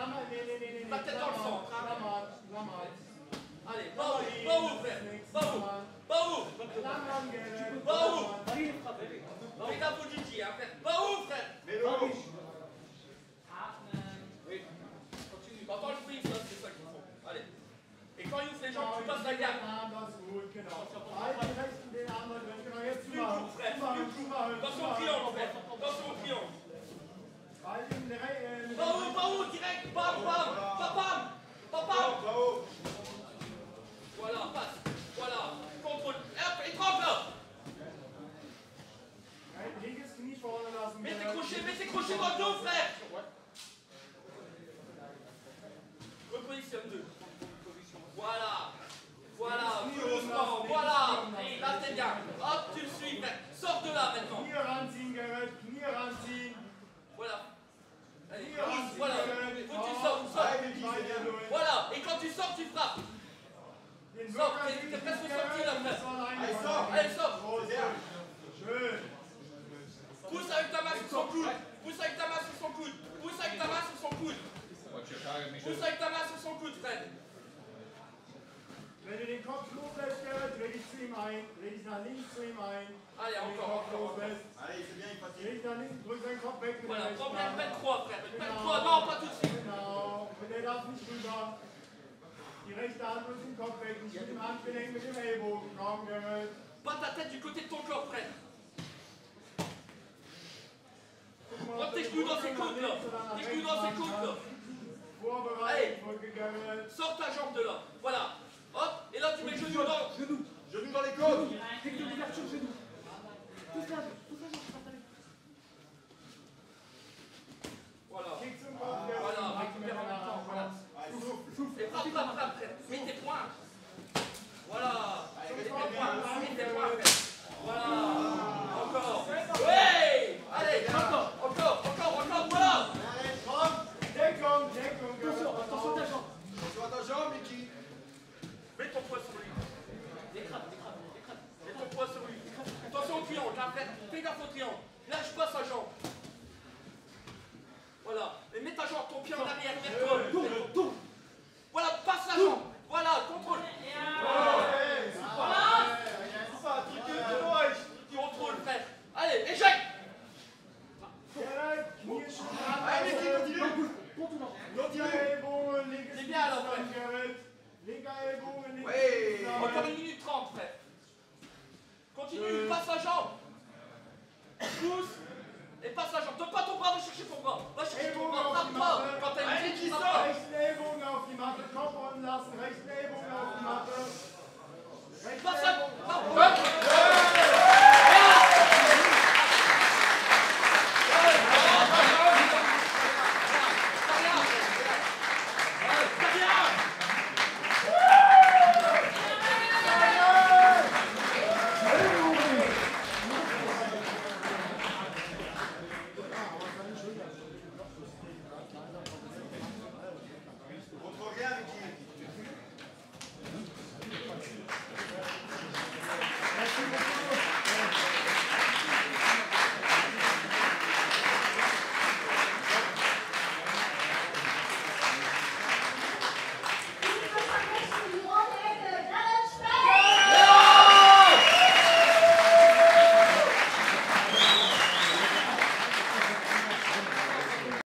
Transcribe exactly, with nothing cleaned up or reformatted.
La tête dans le centre. Allez, va où, va où, frère? Va où? Va où? Va où? Fais la Fujiji, hein, frère. Va où, frère? Oui. T'entends le sprint, ça, c'est ça qu'il faut. Allez. Et quand il ouvre les jambes, tu passes la garde. Plus court, frère. Plus court. Dans son triangle, frère. Dans son triangle. Va où, va où, direct. Bam, bam. Bam, bam. Bam, bam. Voilà, passe. Voilà. Contrôle. Hop, étrangle là. Mets tes crochets, mets tes crochets dans le dos, frère. Repositionne deux. Voilà. Voilà. Doucement. Voilà. Là, t'es bien. Hop, tu le suis, frère. Sors de là maintenant. Voilà. Allez, voilà. Faut que tu sors. Sors. Voilà. Et quand tu sors, tu frappes. Sors. T'es presque sorti là, frère. Allez, sors. Allez, sors. Pousse avec ta main sur son coude. Pousse avec ta main sur son coude. Pousse avec ta main sur son coude. Pousse avec ta main sur son coude, Fred. Wenn du den Kopf loslässt, Gerrit, dreh dich zu ihm ein. Dreh dich nach links zu ihm ein. Allez, encore, encore. Allez, c'est bien, il passe. Dreh dich nach links, drück seinen Kopf weg. Voilà, prends bien le vingt-trois, frère. Le vingt-trois, non, pas tout de suite. Genau, und der darf nicht rüber. Die rechte Hand muss den Kopf weg. Nicht mit dem Handgelenk, mit dem Ellbogen. Komm, Gerrit. Pas ta tête du côté de ton corps, Fred. Prends tes genoux dans ses côtes, là. Tes genoux dans ses côtes, là. Allez, sors ta jambe de là. Voilà. Hop, et là tu mets le genou dans... Genou. Genou dans les côtes. Technique d'ouverture, genou. Tout ça, tout ça, Voilà. Voilà, récupère en même temps. Voilà. Et frappe, frappe, frappe, frère. Mets tes poings. Voilà. Mets tes poings. Mets tes poings, frère. Voilà. Encore. Ouais. Allez, encore, encore, encore, encore, voilà. Deckung, Deckung. Attention, attention à ta jambe. Attention à ta jambe, Mickey. Mets ton poids sur lui. Décrate, décrate, décrate. Mets ton poids sur lui. Attention au triangle, là, frère. Fais gaffe au triangle. Lâche pas sa jambe. Voilà. Et mets ta jambe, ton pied en arrière, vers toi. Tourne, tourne. Voilà, passe la jambe.